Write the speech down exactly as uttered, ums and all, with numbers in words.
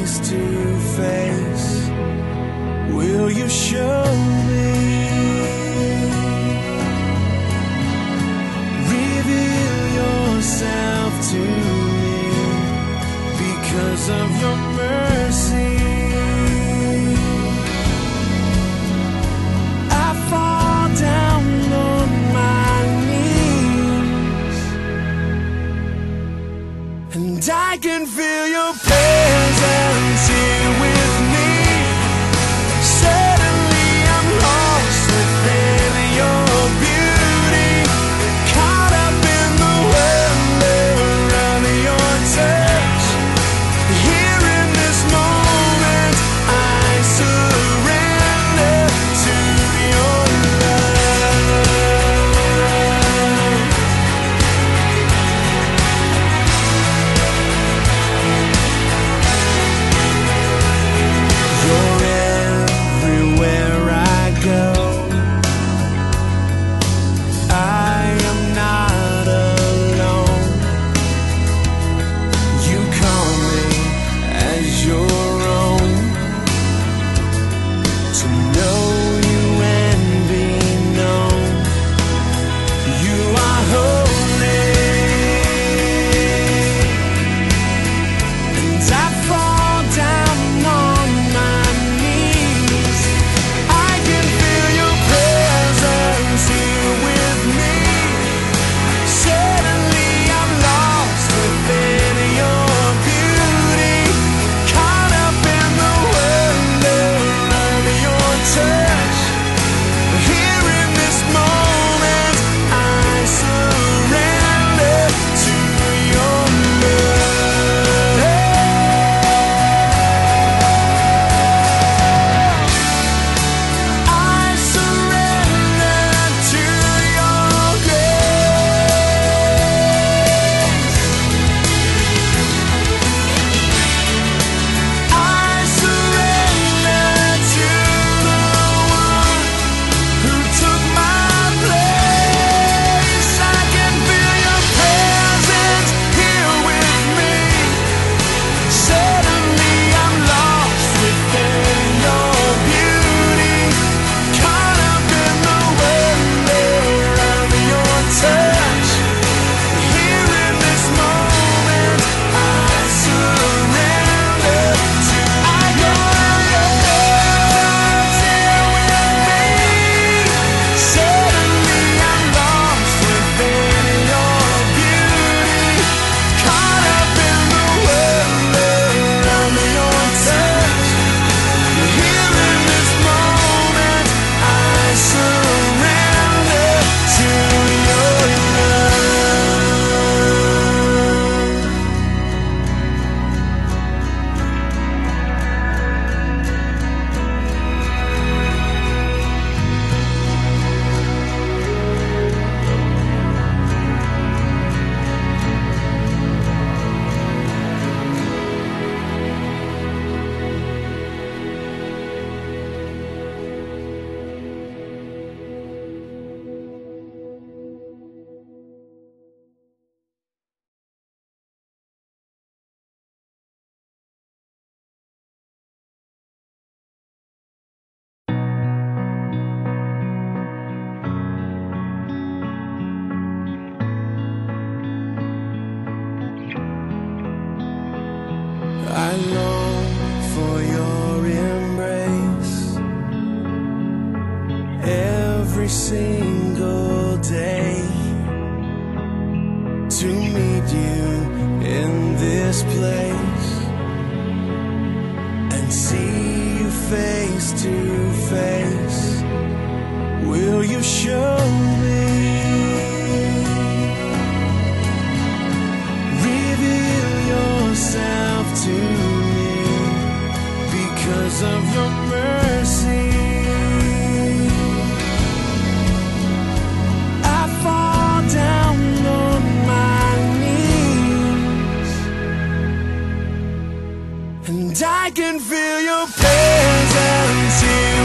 face to face, will you show me? Reveal yourself to me because of your mercy. I fall down on my knees, and I can feel your presence here with me. Suddenly I'm lost within your beauty, caught up in the wonder of your touch. Here in this moment I surrender to your love. You're everywhere I go. I am not alone. You call me as your own, to know you and be known. You are holy, and I fall down on my knees. I can feel your presence here with me. Suddenly I'm lost within your beauty, caught up in the wonder of your touch. Here in this moment I surrender to your love. I surrender to your grace. I surrender to the one who took my place. I can feel your presence here with me. Suddenly I'm lost within your beauty, caught up in the wonder of your touch. Here in this moment I surrender to your love. Here with me. Suddenly I'm lost within your beauty, caught up in the wonder of your touch. Here in this moment I surrender to your I long for your embrace every single day, to meet you in this place and see you face to face. Will you show me? Reveal yourself to me because of your mercy. I fall down on my knees, and I can feel your presence here